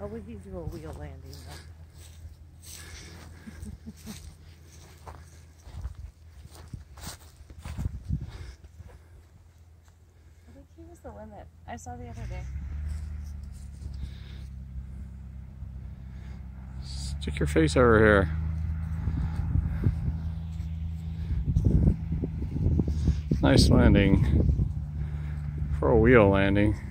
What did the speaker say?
Oh, we can do a wheel landing though. I think he was the one that I saw the other day. Stick your face over here. Nice landing for a wheel landing.